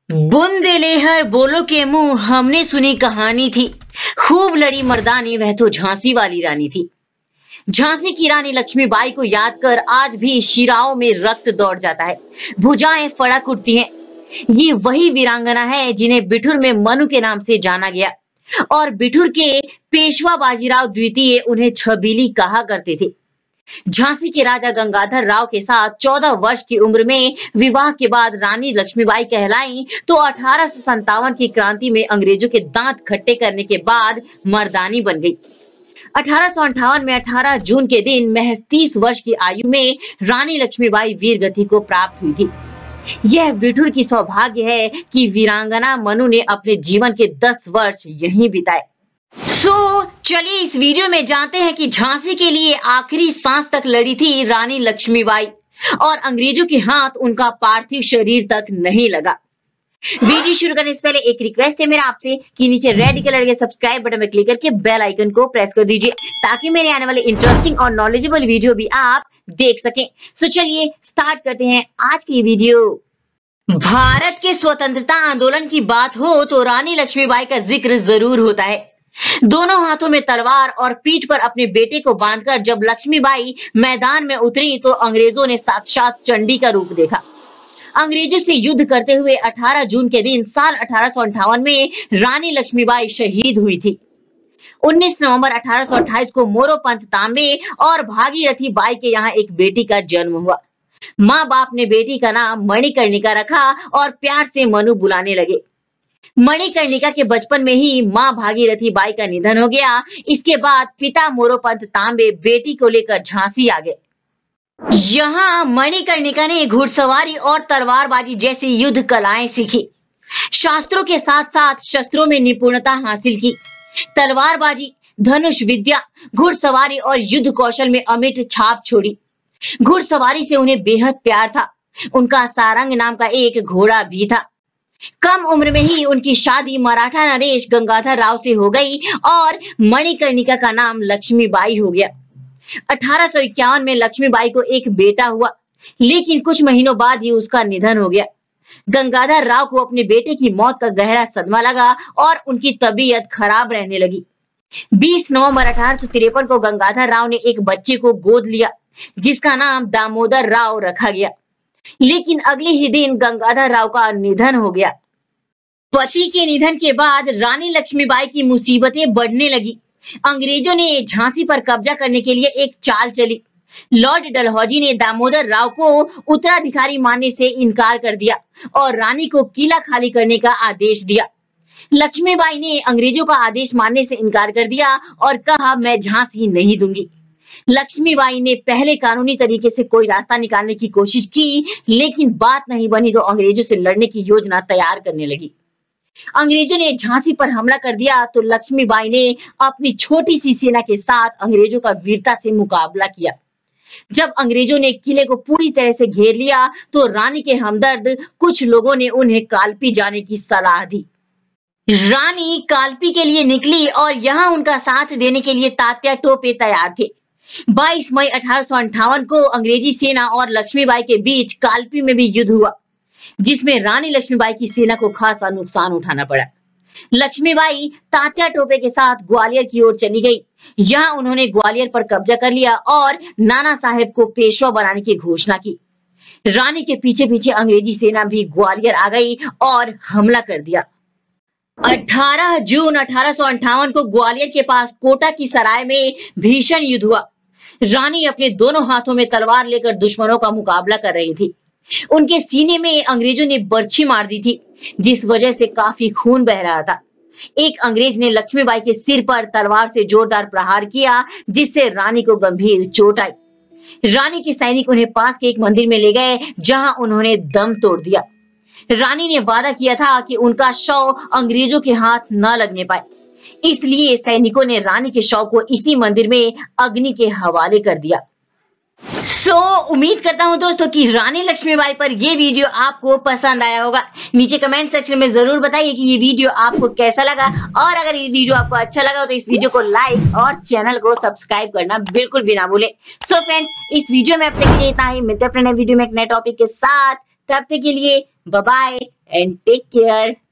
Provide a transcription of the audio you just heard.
बुंदेलेहर बोलो के मुंह हमने सुनी कहानी थी। खूब लड़ी मर्दानी वह तो झांसी वाली रानी थी। झांसी की रानी लक्ष्मीबाई को याद कर आज भी शिराओं में रक्त दौड़ जाता है, भुजाएं फड़क उठती हैं। ये वही वीरांगना है जिन्हें बिठूर में मनु के नाम से जाना गया और बिठूर के पेशवा बाजीराव द्वितीय उन्हें छबीली कहा करते थे। झांसी के राजा गंगाधर राव के साथ 14 वर्ष की उम्र में विवाह के बाद रानी लक्ष्मीबाई कहलाई तो 1857 की क्रांति में अंग्रेजों के दांत खट्टे करने के बाद मर्दानी बन गई। 1858 में 18 जून के दिन महज 30 वर्ष की आयु में रानी लक्ष्मीबाई वीर गति को प्राप्त हुई थी। यह बिठूर की सौभाग्य है कि वीरांगना मनु ने अपने जीवन के 10 वर्ष यहीं बिताए। चलिए इस वीडियो में जानते हैं कि झांसी के लिए आखिरी सांस तक लड़ी थी रानी लक्ष्मीबाई और अंग्रेजों के हाथ उनका पार्थिव शरीर तक नहीं लगा। वीडियो शुरू करने से पहले एक रिक्वेस्ट है मेरा आपसे कि नीचे रेड कलर के सब्सक्राइब बटन में क्लिक करके बेल आइकन को प्रेस कर दीजिए ताकि मेरे आने वाले इंटरेस्टिंग और नॉलेजेबल वीडियो भी आप देख सकें। चलिए स्टार्ट करते हैं आज की वीडियो। भारत के स्वतंत्रता आंदोलन की बात हो तो रानी लक्ष्मीबाई का जिक्र जरूर होता है। दोनों हाथों में तलवार और पीठ पर अपने बेटे को बांधकर जब लक्ष्मीबाई मैदान में उतरी तो अंग्रेजों ने साक्षात चंडी का रूप देखा। अंग्रेजों से युद्ध करते हुए 18 जून के दिन साल 1858 में रानी लक्ष्मीबाई शहीद हुई थी। 19 नवंबर 1828 को मोरोपंत तांबे और भागीरथी बाई के यहाँ एक बेटी का जन्म हुआ। माँ बाप ने बेटी का नाम मणिकर्णिका रखा और प्यार से मनु बुलाने लगे। मणिकर्णिका के बचपन में ही माँ भागीरथी बाई का निधन हो गया। इसके बाद पिता मोरोपंत तांबे बेटी को लेकर झांसी आ गए। यहाँ मणिकर्णिका ने घुड़सवारी और तलवारबाजी जैसी युद्ध कलाएं सीखी। शास्त्रों के साथ साथ शस्त्रों में निपुणता हासिल की। तलवारबाजी, धनुष विद्या, घुड़सवारी और युद्ध कौशल में अमिट छाप छोड़ी। घुड़सवारी से उन्हें बेहद प्यार था। उनका सारंग नाम का एक घोड़ा भी था। कम उम्र में ही उनकी शादी मराठा नरेश गंगाधर राव से हो गई और मणिकर्णिका का नाम लक्ष्मीबाई हो गया। 1851 में लक्ष्मीबाई को एक बेटा हुआ, लेकिन कुछ महीनों बाद ही उसका निधन हो गया। गंगाधर राव को अपने बेटे की मौत का गहरा सदमा लगा और उनकी तबीयत खराब रहने लगी। 20 नवंबर 1853 को गंगाधर राव ने एक बच्चे को गोद लिया जिसका नाम दामोदर राव रखा गया, लेकिन अगले ही दिन गंगाधर राव का निधन हो गया। पति के निधन के बाद रानी लक्ष्मीबाई की मुसीबतें बढ़ने लगी। अंग्रेजों ने झांसी पर कब्जा करने के लिए एक चाल चली। लॉर्ड डलहौजी ने दामोदर राव को उत्तराधिकारी मानने से इनकार कर दिया और रानी को किला खाली करने का आदेश दिया। लक्ष्मीबाई ने अंग्रेजों का आदेश मानने से इनकार कर दिया और कहा, मैं झांसी नहीं दूंगी। लक्ष्मीबाई ने पहले कानूनी तरीके से कोई रास्ता निकालने की कोशिश की, लेकिन बात नहीं बनी तो अंग्रेजों से लड़ने की योजना तैयार करने लगी। अंग्रेजों ने झांसी पर हमला कर दिया तो लक्ष्मीबाई ने अपनी छोटी सी सेना के साथ अंग्रेजों का वीरता से मुकाबला किया। जब अंग्रेजों ने किले को पूरी तरह से घेर लिया तो रानी के हमदर्द कुछ लोगों ने उन्हें कालपी जाने की सलाह दी। रानी कालपी के लिए निकली और यहाँ उनका साथ देने के लिए तात्या टोपे तैयार थे। 22 मई 1858 को अंग्रेजी सेना और लक्ष्मीबाई के बीच कालपी में भी युद्ध हुआ, जिसमें रानी लक्ष्मीबाई की सेना को खासा नुकसान उठाना पड़ा। लक्ष्मीबाई तात्या टोपे के साथ ग्वालियर की ओर चली गई। यहाँ उन्होंने ग्वालियर पर कब्जा कर लिया और नाना साहेब को पेशवा बनाने की घोषणा की। रानी के पीछे पीछे अंग्रेजी सेना भी ग्वालियर आ गई और हमला कर दिया। 18 जून 1858 को ग्वालियर के पास कोटा की सराय में भीषण युद्ध हुआ। रानी अपने दोनों हाथों में तलवार लेकर दुश्मनों का मुकाबला कर रही थी। उनके सीने में अंग्रेजों ने बर्छी मार दी थी, जिस वजह से काफी खून बह रहा था। एक अंग्रेज ने लक्ष्मीबाई के सिर पर तलवार से जोरदार प्रहार किया, जिससे रानी को गंभीर चोट आई। रानी के सैनिक उन्हें पास के एक मंदिर में ले गए, जहां उन्होंने दम तोड़ दिया। रानी ने वादा किया था कि उनका शव अंग्रेजों के हाथ न लगने पाए, इसलिए सैनिकों ने रानी के शव को इसी मंदिर में अग्नि के हवाले कर दिया। उम्मीद करता हूं दोस्तों कि रानी लक्ष्मीबाई पर ये वीडियो आपको पसंद आया होगा। नीचे कमेंट सेक्शन में जरूर बताइए कि ये वीडियो आपको कैसा लगा, और अगर ये वीडियो आपको अच्छा लगा तो इस वीडियो को लाइक और चैनल को सब्सक्राइब करना बिल्कुल भी ना भूलें। फ्रेंड्स, इस वीडियो में अब तक इतना ही। मिलते हैं अपने नए वीडियो में एक नए टॉपिक के साथ। तब तक के लिए bye bye. and take care.